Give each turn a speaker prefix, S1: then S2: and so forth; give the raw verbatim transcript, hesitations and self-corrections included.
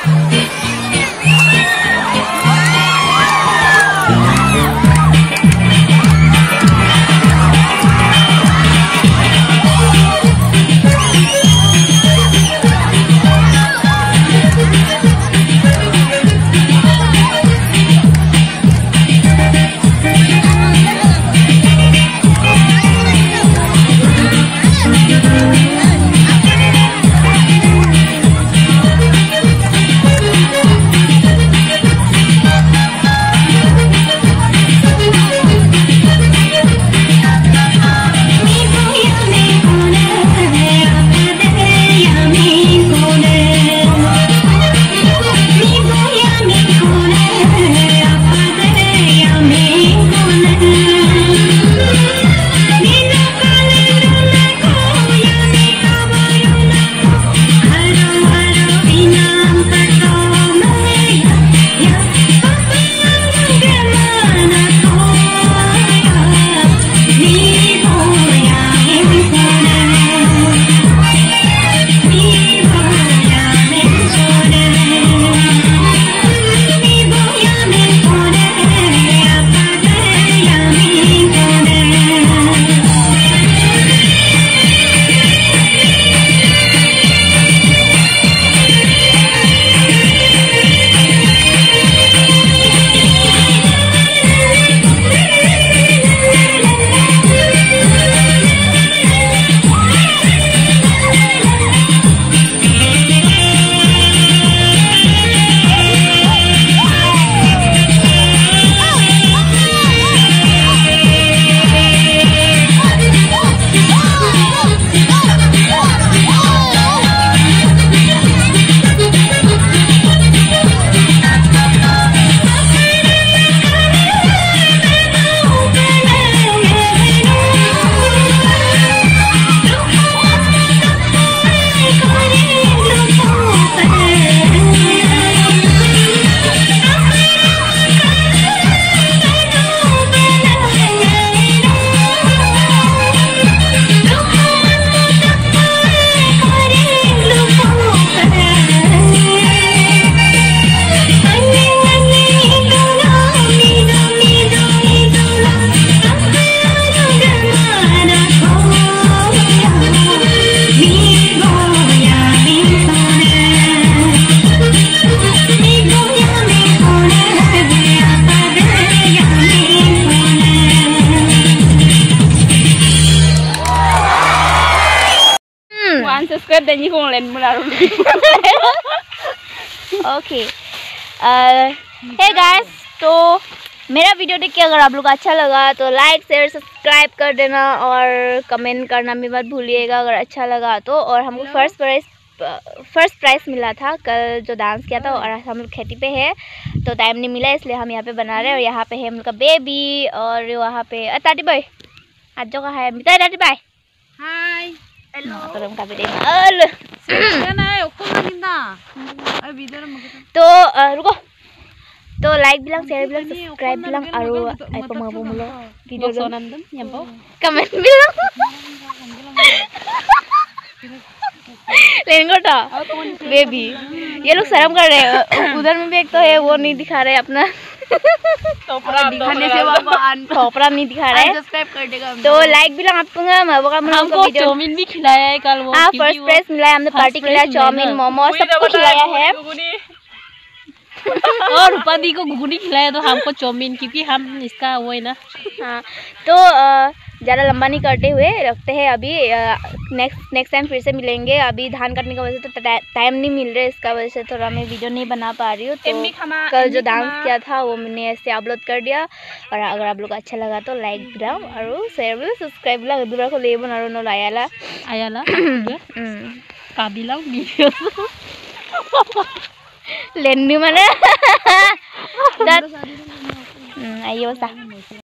S1: subscribe dan kung len menaruh. Okay hey guys, तो मेरा video देख के अगर आप लोग अच्छा लगा तो लाइक शेयर सब्सक्राइब कर देना और कमेंट करना भी मत भूलिएगा अगर अच्छा लगा तो। और हमको फर्स्ट प्राइज फर्स्ट प्राइज़ मिला था कल जो डांस किया था, और हम लोग खेती पे है तो टाइम नहीं मिला इसलिए हम यहाँ पे बना रहे हैं। और यहाँ पे है हम लोग का बेबी, और वहाँ पे टाटी भाई आज जो का है मिता टाटी भाई हाय हेलो तो हम का बेटे अल तो रुको तो like bilang share bilang subscribe bilang aru ay pamabo mulo video sonandam nyampo comment bilang लेंगोटा बेबी ये लोग शर्म कर रहे हैं। उधर में भी एक तो है वो नहीं दिखा रहे अपना दिखाने से वो थोपड़ा नहीं दिखा रहा है। सब्सक्राइब कर देगा तो लाइक भी लगा आपको हमको चाउमीन भी खिलाया है कल वो। हाँ फर्स्ट प्राइज मिला है, हमने पार्टी खिलाया, चाउमीन मोमो सब कुछ खिलाया है। और रूपा दी को घुगनी खिलाया तो हमको चाउमीन, क्योंकि हम इसका वो है ना। हाँ तो ज़्यादा लंबा नहीं करते हुए रखते हैं अभी, नेक्स्ट नेक्स्ट टाइम फिर से मिलेंगे। अभी धान काटने की वजह से तो टाइम नहीं मिल रहा है, इसका वजह से थोड़ा मैं वीडियो नहीं बना पा रही हूँ। तो कल जो डांस किया था वो मैंने ऐसे अपलोड कर दिया। और अगर आप लोग को अच्छा लगा तो लाइक बिलाओ और शेयर बिलाओ सब्सक्राइब बिलाओ दूसरा को ले बना नो आयाला आयाला का बिलाओ वीडियो लेनी माने आइयो सा